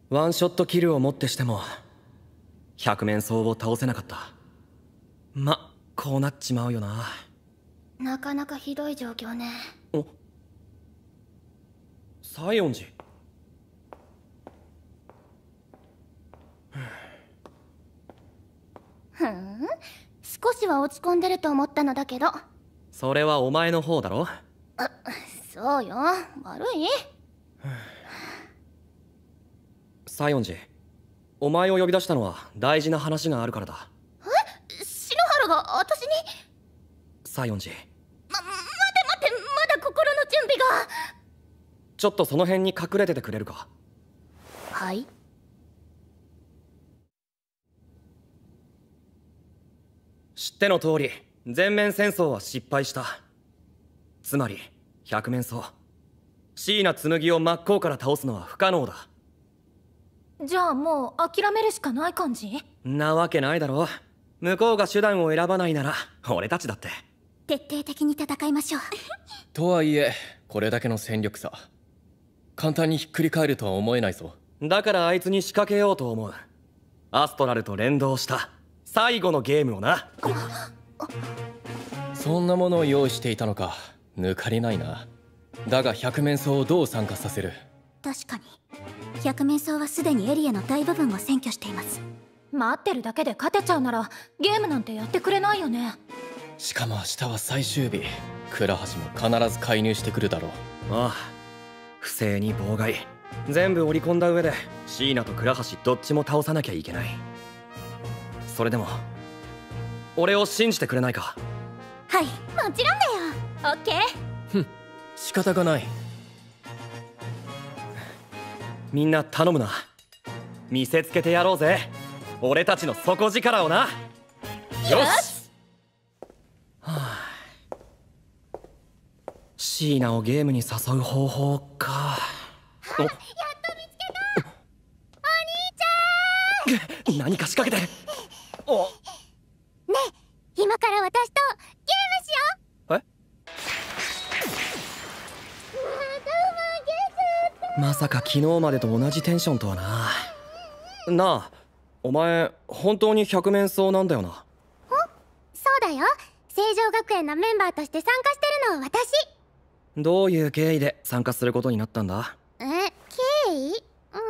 ワンショットキルをもってしても百面相を倒せなかった。こうなっちまうよな。 なかなかひどい状況ね。 お、西園寺。 少しは落ち込んでると思ったのだけど。 それはお前の方だろ。 そうよ、悪い。 西園寺、お前を呼び出したのは大事な話があるからだ。 篠原が私に。 西園寺、 待て、まだ心の準備が。 ちょっとその辺に隠れててくれるか。 はい。 知っての通り全面戦争は失敗した。つまり百面相椎名紬を真っ向から倒すのは不可能だ。 じゃあもう諦めるしかない感じ？ なわけないだろ。向こうが手段を選ばないなら俺たちだって。 徹底的に戦いましょう。 とはいえこれだけの戦力差簡単にひっくり返るとは思えないぞ。 だからあいつに仕掛けようと思う。アストラルと連動した最後のゲームをな。 そんなものを用意していたのか。抜かりないな。だが百面相をどう参加させる？ 確かに百面相はすでにエリアの大部分を占拠しています。 待ってるだけで勝てちゃうならゲームなんてやってくれないよね。 しかも明日は最終日。倉橋も必ず介入してくるだろう。 ああ、不正に妨害全部織り込んだ上で椎名と倉橋どっちも倒さなきゃいけない。それでも俺を信じてくれないか？ はい、もちろんだよ。オッケー。 ふん、仕方がない。 みんな頼むな。見せつけてやろうぜ、俺たちの底力をな。 よし。 椎名をゲームに誘う方法か。 やっと見つけた。お兄ちゃん何か仕掛けて。おねえ、今から私とゲームしよう。 え？まさか昨日までと同じテンションとはな。なあ、お前本当に百面相なんだよな。 そうだよ。成城学園のメンバーとして参加してるのは私。 どういう経緯で参加することになったんだ？ 経緯？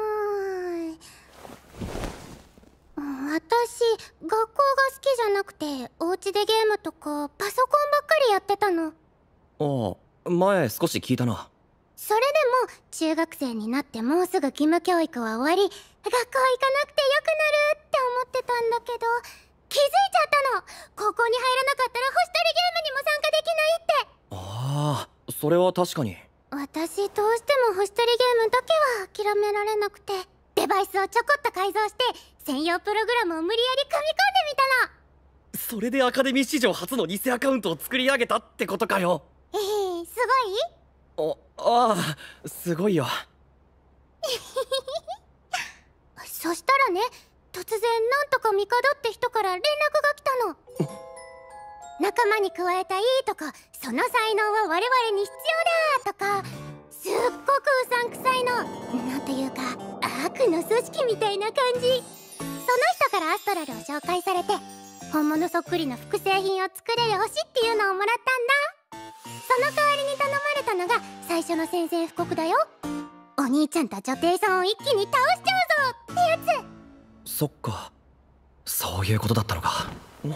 私、学校が好きじゃなくて、お家でゲームとかパソコンばっかりやってたの。 ああ、前少し聞いたな。 それでも中学生になってもうすぐ義務教育は終わり、学校行かなくてよくなるって思ってたんだけど、気づいちゃったの。高校に入らなかったら星取りゲームにも参加できないって。 ああ、それは確かに。 私どうしても星取りゲームだけは諦められなくて、デバイスをちょこっと改造して専用プログラムを無理やり組み込んでみたの。 それでアカデミー史上初の偽アカウントを作り上げたってことかよ。 すごい？ ああ、すごいよ。 そしたらね、突然なんとか帝って人から連絡が来たの。仲間に加えたいとか、その才能は我々に必要だとか、すっごくうさんくさいの、なんていうか悪の組織みたいな感じ。その人からアストラルを紹介されて、本物そっくりの複製品を作れる星っていうのをもらったんだ。その代わりに頼まれたのが最初の宣戦布告だよ。お兄ちゃんと女帝さんを一気に倒しちゃうぞってやつ。 そっか、そういうことだったのか。 明日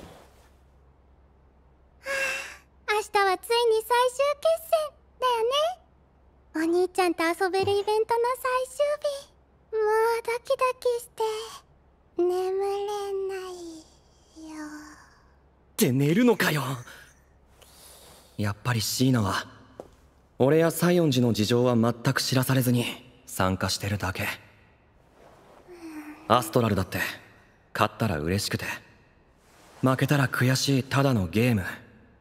はついに最終決戦だよね。お兄ちゃんと遊べるイベントの最終日。もうドキドキして眠れないよ。 って寝るのかよ。やっぱり椎名は俺や西園寺の事情は全く知らされずに参加してるだけ。アストラルだって勝ったら嬉しくて負けたら悔しいただのゲーム。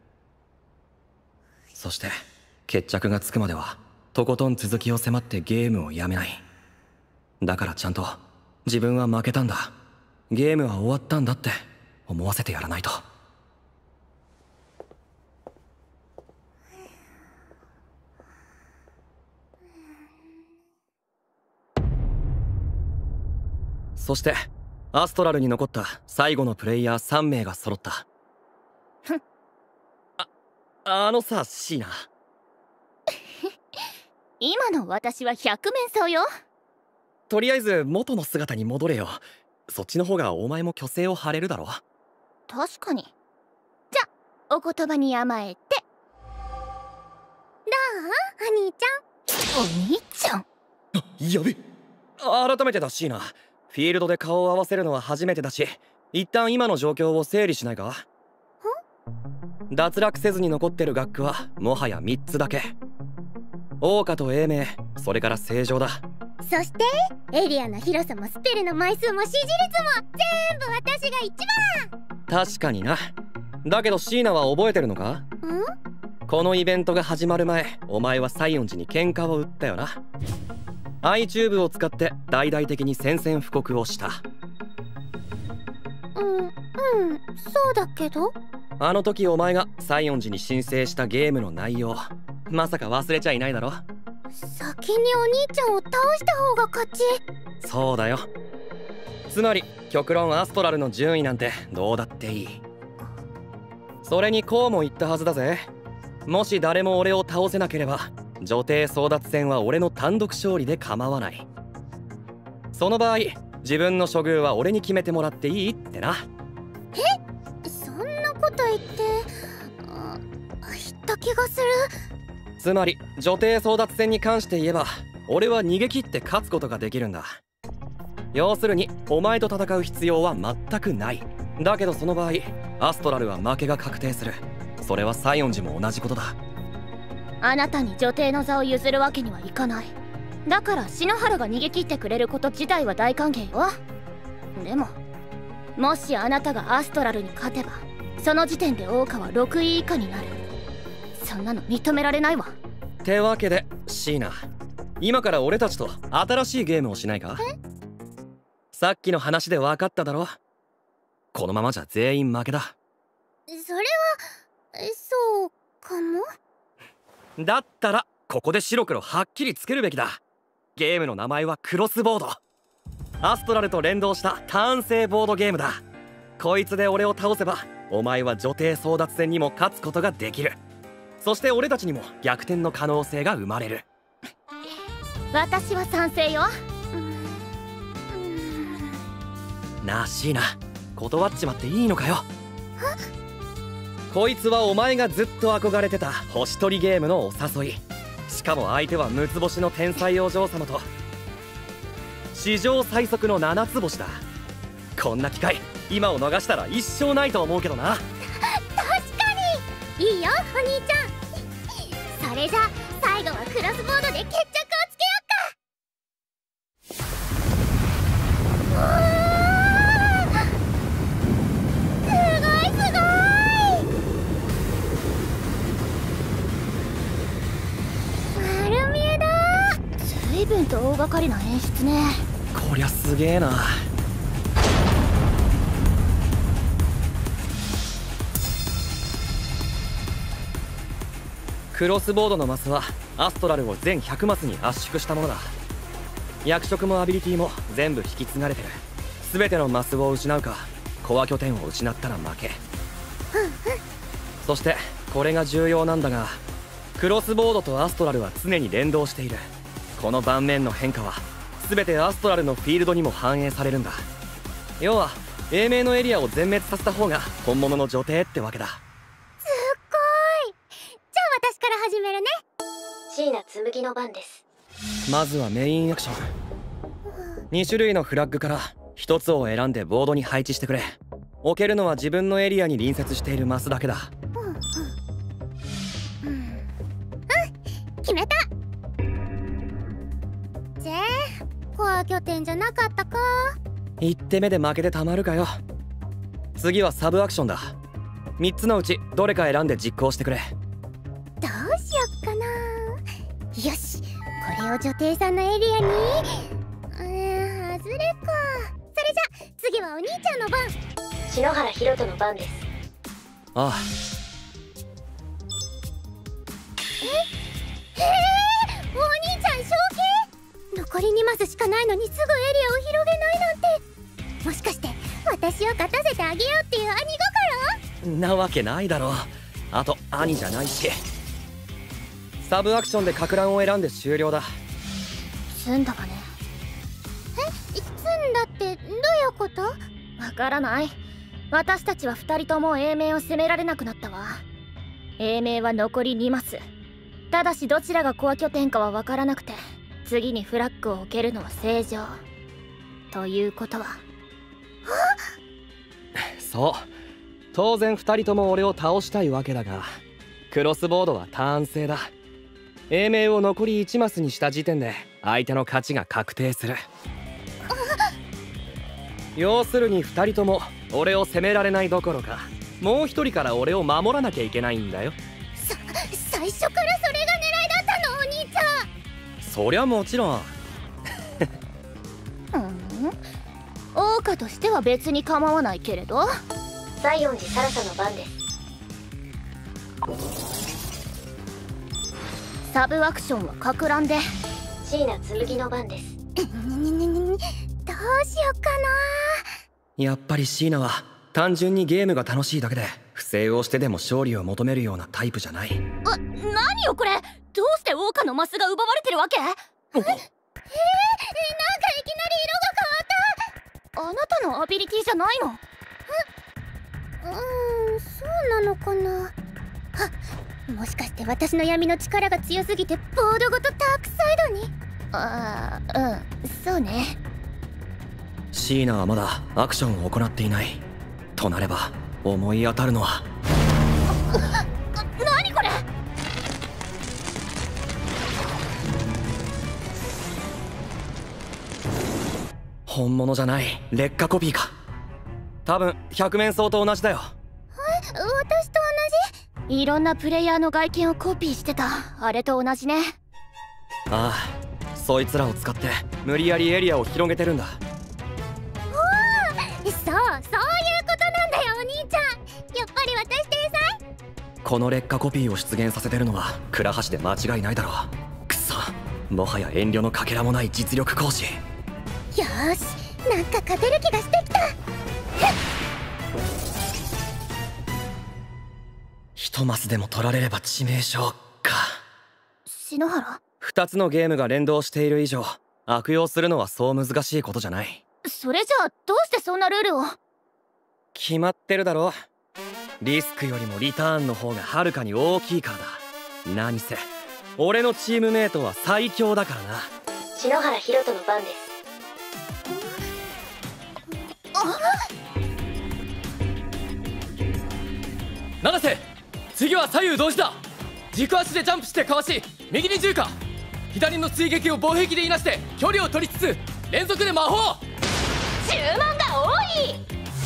そして決着がつくまではとことん続きを迫ってゲームをやめない。だからちゃんと自分は負けたんだ、ゲームは終わったんだって思わせてやらないと。 そしてアストラルに残った最後のプレイヤー3名が揃った。 ふん。 あのさシーナ今の私は百面相よ。 とりあえず元の姿に戻れよ。そっちの方がお前も虚勢を張れるだろ。 確かに。じゃお言葉に甘えて。どうお兄ちゃん。お兄ちゃん。 やべ。改めてだシーナ、フィールドで顔を合わせるのは初めてだし、一旦今の状況を整理しないか。脱落せずに残ってる学区はもはや3つだけ。桜花と英明、それから正常だ。 そしてエリアの広さもスペルの枚数も支持率も全部私が一確かにな。だけどシーナは覚えてるのか？ 番。 このイベントが始まる前、お前は西園寺に喧嘩を売ったよな。iTube を使って大々的に宣戦布告をした。 そうだけど。 あの時お前が西園寺に申請したゲームの内容、まさか忘れちゃいないだろ。 先にお兄ちゃんを倒した方が勝ち。 そうだよ。つまり極論アストラルの順位なんてどうだっていい。それにこうも言ったはずだぜ。もし誰も俺を倒せなければ女帝争奪戦は俺の単独勝利で構わない。その場合自分の処遇は俺に決めてもらっていいってな。 そんなこと言って言った気がする。 つまり女帝争奪戦に関して言えば俺は逃げ切って勝つことができるんだ。要するにお前と戦う必要は全くない。だけどその場合アストラルは負けが確定する。それは西園寺も同じことだ。 あなたに女帝の座を譲るわけにはいかない。だから篠原が逃げ切ってくれること自体は大歓迎よ。でももしあなたがアストラルに勝てばその時点で桜花は6位以下になる。そんなの認められないわ。 ってわけでシーナ、今から俺たちと新しいゲームをしないか？さっきの話で分かっただろ。このままじゃ全員負けだ。 それはそうかも。 だったらここで白黒はっきりつけるべきだ。ゲームの名前はクロスボード。アストラルと連動したターン制ボードゲームだ。こいつで俺を倒せばお前は女帝争奪戦にも勝つことができる。そして俺たちにも逆転の可能性が生まれる。 私は賛成よ。 なあシーナ、断っちまっていいのかよ。こいつはお前がずっと憧れてた星取りゲームのお誘い。しかも相手は6つ星の天才お嬢様と史上最速の7つ星だ。こんな機会今を逃したら一生ないと思うけどな。 確かにいいよお兄ちゃん。それじゃ最後はクロスボードで決着をつけよっか。随分と大掛かりな演出ね。 こりゃすげえな。クロスボードのマスはアストラルを全100マスに圧縮したものだ。役職もアビリティも全部引き継がれてる。全てのマスを失うかコア拠点を失ったら負け。そしてこれが重要なんだが、クロスボードとアストラルは常に連動している。この盤面の変化は全てアストラルのフィールドにも反映されるんだ。要は英明のエリアを全滅させた方が本物の女帝ってわけだ。 すっごい。じゃあ私から始めるね。椎名紬の番です。 まずはメインアクション。2種類のフラッグから1つを選んでボードに配置してくれ。置けるのは自分のエリアに隣接しているマスだけだ。 決めた。コア拠点じゃなかったか。 1手目で負けてたまるかよ。次はサブアクションだ。3つのうちどれか選んで実行してくれ。 どうしよっかな。よし、これを女帝さんのエリアに外れか。それじゃ次はお兄ちゃんの番。篠原ひ人の番です。 ああ。 お兄ちゃん正気？残り2マスしかないのにすぐエリアを広げないなんて。 私を勝たせてあげようっていう兄心。 なわけないだろ。あと兄じゃないし。サブアクションでか乱を選んで終了だ。 済んだわね。 済んだってどういうこと？ わからない。私たちは2人とも英明を攻められなくなったわ。英明は残り2マス。ただしどちらがコア拠点かはわからなくて、次にフラッグを置けるのは正常。ということはそう、当然2人とも俺を倒したいわけだが、クロスボードはターン制だ。英明を残り1マスにした時点で相手の勝ちが確定する。要するに2人とも俺を攻められないどころか、もう1人から俺を守らなきゃいけないんだよ。 最初からそれが狙いだったの？お兄ちゃん。 そりゃもちろん。 桜花としては別に構わないけれど。西園寺サラサの番です。サブアクションはか乱で椎名紬の番です。 どうしよっかな。 やっぱり椎名は単純にゲームが楽しいだけで不正をしてでも勝利を求めるようなタイプじゃない。 何よこれ。どうして桜花のマスが奪われてるわけ？なんかいきなり色が変わった。あなたのアビリティじゃないの？ そうなのかな。もしかして私の闇の力が強すぎてボードごとダークサイドに。 そうね。 椎名はまだアクションを行っていないとなれば、思い当たるのは何これ。 本物じゃない劣化コピーか。多分百面相と同じだよ。 私と同じ？ いろんなプレイヤーの外見をコピーしてたあれと同じね。 ああ、そいつらを使って無理やりエリアを広げてるんだ。 そういうことなんだよお兄ちゃん。やっぱり私天才？ この劣化コピーを出現させてるのは倉橋で間違いないだろう。くそ、もはや遠慮のかけらもない実力行使。 よーし、なんか勝てる気がしてきた。 一マスでも取られれば致命傷か。 篠原？ 2つのゲームが連動している以上、悪用するのはそう難しいことじゃない。 それじゃあどうしてそんなルールを？ 決まってるだろ。リスクよりもリターンの方がはるかに大きいからだ。何せ俺のチームメイトは最強だからな。 篠原大翔の番です。 七瀬、次は左右同時だ。軸足でジャンプしてかわし、右に銃か。左の追撃を防壁でいなして距離を取りつつ連続で魔法。 注文が多い。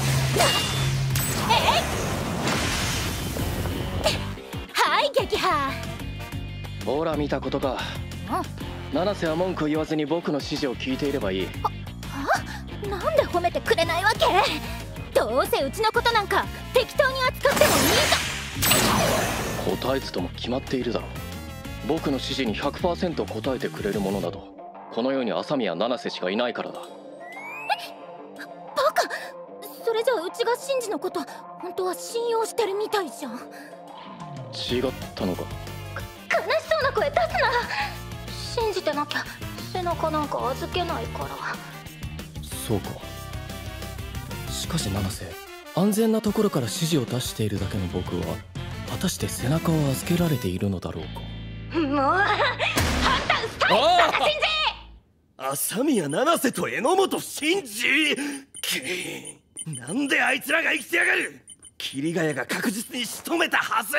はい撃破。 ほら見たことか。七瀬は文句言わずに僕の指示を聞いていればいい。 なんで褒めてくれないわけ？どうせうちのことなんか適当に扱ってもいいぞ。 答えずとも決まっているだろう。僕の指示に 100% 答えてくれる者などこの世に朝宮七瀬しかいないからだ。 バカ。それじゃあうちがシンジのこと本当は信用してるみたいじゃん。 違ったのか。 悲しそうな声出すな。信じてなきゃ背中なんか預けないから。 そうか。しかし七瀬、安全なところから指示を出しているだけの僕は果たして背中を預けられているのだろうか。 もう判断ストイックだシンジ。 朝宮七瀬と榎本真司。なんであいつらが生きてやがる。桐ヶ谷が確実に仕留めたはず。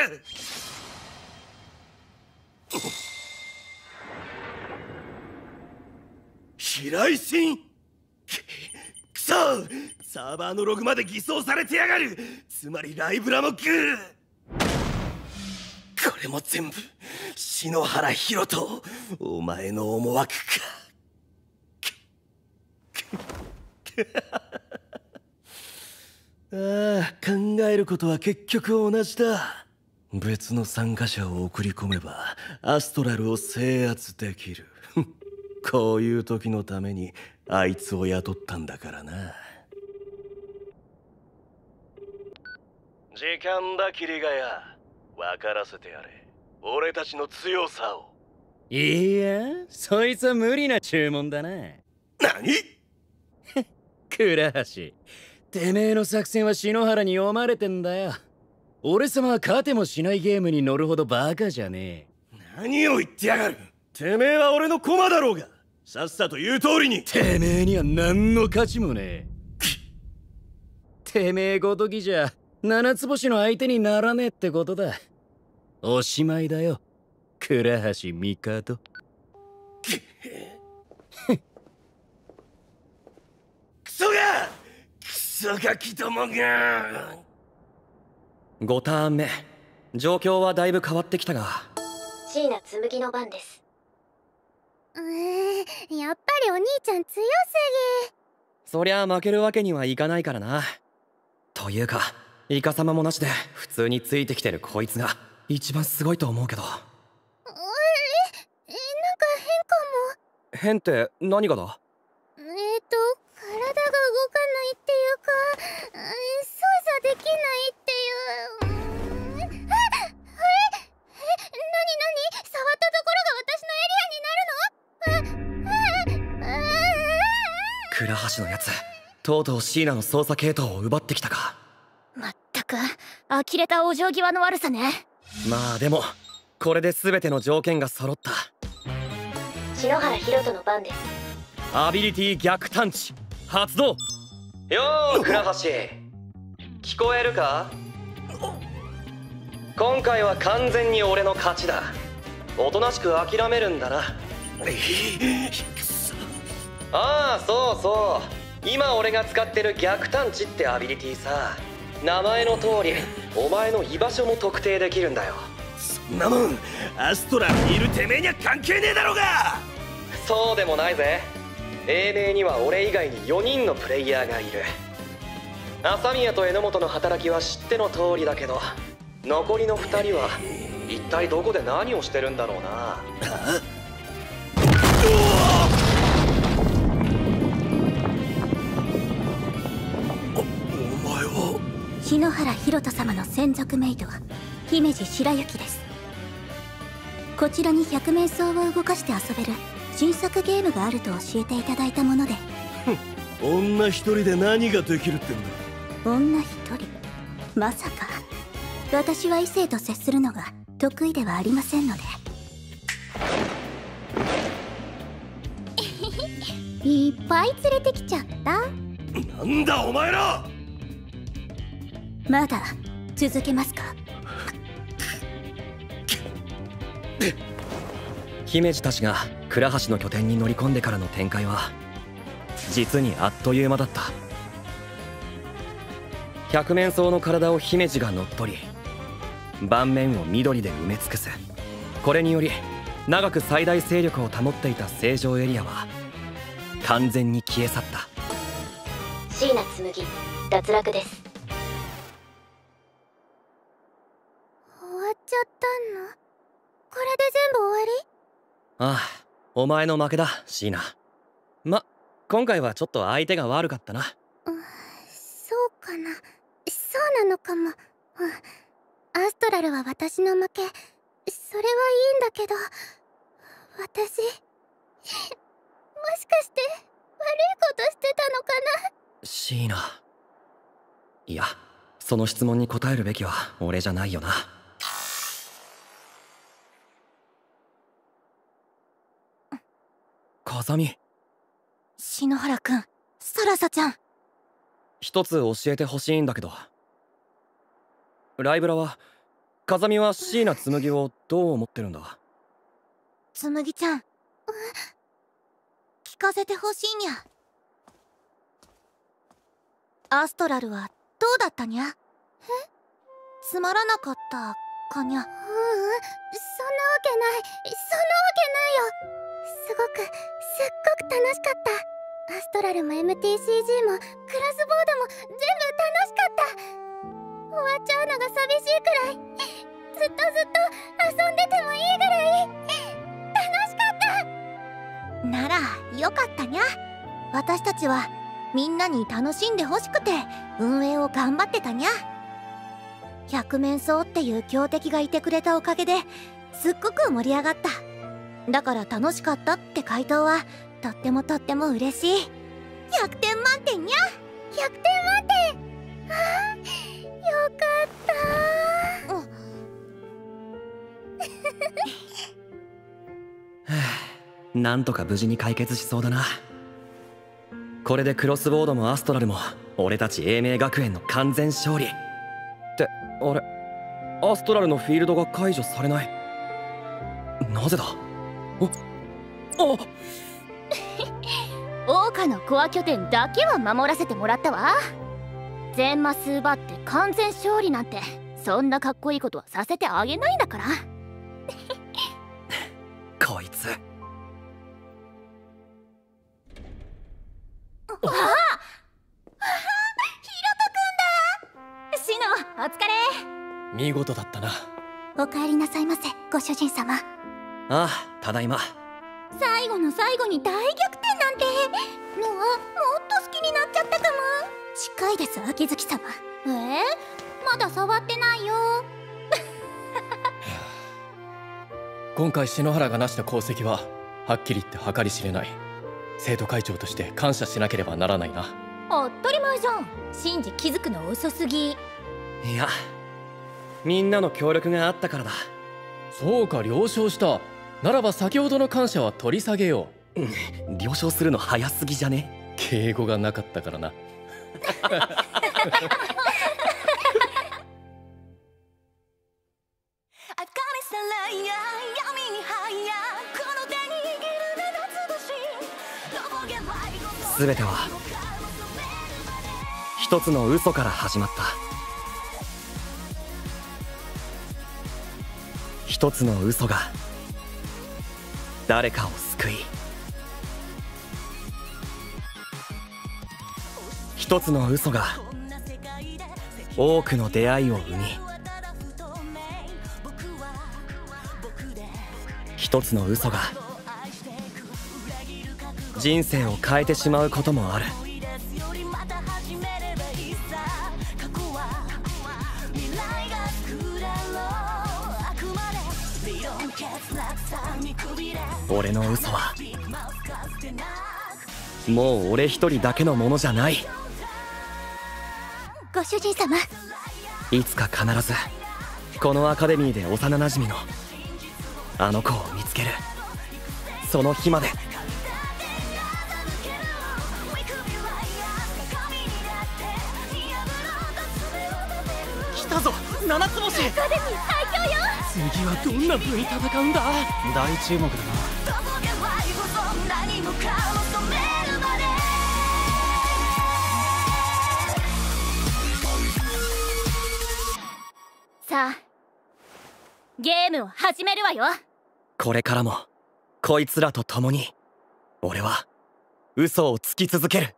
平井心。くそ、サーバーのログまで偽装されてやがる。つまりライブラもグー。これも全部篠原大翔、お前の思惑か。ああ、考えることは結局同じだ。別の参加者を送り込めばアストラルを制圧できる。こういう時のためにあいつを雇ったんだからな。 時間だキリガヤ。分からせてやれ。俺たちの強さを。 いや、そいつは無理な注文だな。 何？ 倉橋、てめえの作戦は篠原に読まれてんだよ。俺様は勝てもしないゲームに乗るほどバカじゃねえ。 何を言ってやがる。てめえは俺の駒だろうが。さっさと言う通りに。 てめえには何の価値もねえ。てめえごときじゃ七つ星の相手にならねえってことだ。おしまいだよ、倉橋帝。 クソガキどもが。 5ターン目、状況はだいぶ変わってきたが、 椎名紬の番です。 やっぱりお兄ちゃん強すぎ。 そりゃ負けるわけにはいかないからな。というかイカ様もなしで普通についてきてるこいつが一番すごいと思うけど。 なんか変かも。 変って何がだ？ 体が動かないっていうか、操作できないっていう。何触ったところが私のエリアになるの？ 倉橋のやつ、とうとう椎名の操作系統を奪ってきたか。 まったく呆れたお嬢際の悪さね。 まあでもこれで全ての条件が揃った。 篠原博人の番です。 アビリティ逆探知発動。よー倉橋、聞こえるか？今回は完全に俺の勝ちだ。おとなしく諦めるんだな。ああ、そうそう、今俺が使ってる逆探知ってアビリティさ、名前の通りお前の居場所も特定できるんだよ。 そんなもんアストラにいるてめえには関係ねえだろうが。 そうでもないぜ。英明には俺以外に4人のプレイヤーがいる。朝宮と榎本の働きは知っての通りだけど、残りの2人は一体どこで何をしてるんだろうな。 お前は篠原博人様の専属メイド姫路白雪です。こちらに百面相を動かして遊べる新作ゲームがあると教えていただいたもので。 女一人で何ができるってんだ。 女一人？まさか。私は異性と接するのが得意ではありませんので。いっぱい連れてきちゃった。 なんだお前ら。 まだ続けますか？ 姫路たちが倉橋の拠点に乗り込んでからの展開は実にあっという間だった。百面相の体を姫路が乗っ取り、盤面を緑で埋め尽くす。これにより長く最大勢力を保っていた正常エリアは完全に消え去った。 椎名紬脱落です。 終わっちゃったの？これで全部終わり？ ああ、お前の負けだ椎名。今回はちょっと相手が悪かったな。 そうかな。そうなのかも。アストラルは私の負け。それはいいんだけど、私もしかして悪いことしてたのかな？ 椎名、いや、その質問に答えるべきは俺じゃないよな。風見、 篠原くん、サラサちゃん。 一つ教えてほしいんだけど、ライブラは風見は椎名紬をどう思ってるんだ？ 紬ちゃん、聞かせてほしいにゃ。アストラルはどうだったにゃ？つまらなかったかにゃ？そんなわけない、すごく楽しかった。アストラルも MTCG もクラスボードも全部楽しかった。終わっちゃうのが寂しいくらい、ずっと遊んでてもいいぐらい楽しかった。ならよかったにゃ。私たちはみんなに楽しんでほしくて運営を頑張ってたにゃ。 百面相っていう強敵がいてくれたおかげですっごく盛り上がった。だから楽しかったって回答はとっても嬉しい。100点満点にゃ。 100点満点。ああ、よかった 。なんとか無事に解決しそうだな。これでクロスボードもアストラルも俺たち英明学園の完全勝利って。あれ、アストラルのフィールドが解除されない。なぜだ。あ桜花のコア拠点だけは守らせてもらったわ。全マス奪って完全勝利なんてそんなかっこいいことはさせてあげないんだから。 こいつ。 ああ、ひろとくんだ。シノ、お疲れ。 見事だったな。 お帰りなさいませ、ご主人様。 ああ、ただいま。 最後の最後に大逆転なんてのはもっと好きになっちゃったかも。近いです、秋月様。まだ触ってないよ。 今回篠原が成した功績ははっきり言って計り知れない。生徒会長として感謝しなければならないな。 当たり前じゃん。シンジ気づくの遅すぎ。 いや、みんなの協力があったからだ。 そうか、了承した。ならば先ほどの感謝は取り下げよう。 了承するの早すぎじゃね。 敬語がなかったからな。 全ては一つの嘘から始まった。一つの嘘が誰かを救い、一つの嘘が多くの出会いを生み、一つの嘘が人生を変えてしまうこともある。俺の嘘はもう俺一人だけのものじゃない。 ご主人様、 いつか必ずこのアカデミーで幼なじみのあの子を見つける。その日まで。来たぞ、七つ星。 アカデミー最強よ。 次はどんな風に戦うんだ。 大注目だな。 さあ、ゲームを始めるわよ。 これからもこいつらと共に俺は嘘をつき続ける。